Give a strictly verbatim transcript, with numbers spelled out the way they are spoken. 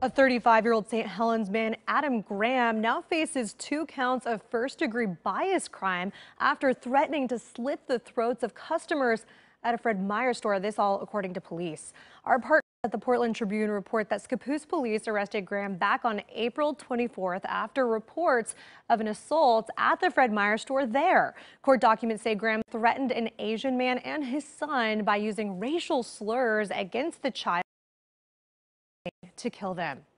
A thirty-five-year-old Saint Helens man, Adam Graham, now faces two counts of first-degree bias crime after threatening to slit the throats of customers at a Fred Meyer store. This all according to police. Our partners at the Portland Tribune report that Scappoose police arrested Graham back on April twenty-fourth after reports of an assault at the Fred Meyer store there. Court documents say Graham threatened an Asian man and his son by using racial slurs against the child to kill them.